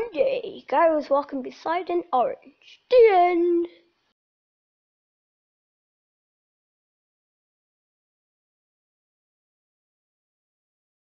One day, Guy was walking beside an orange. The end.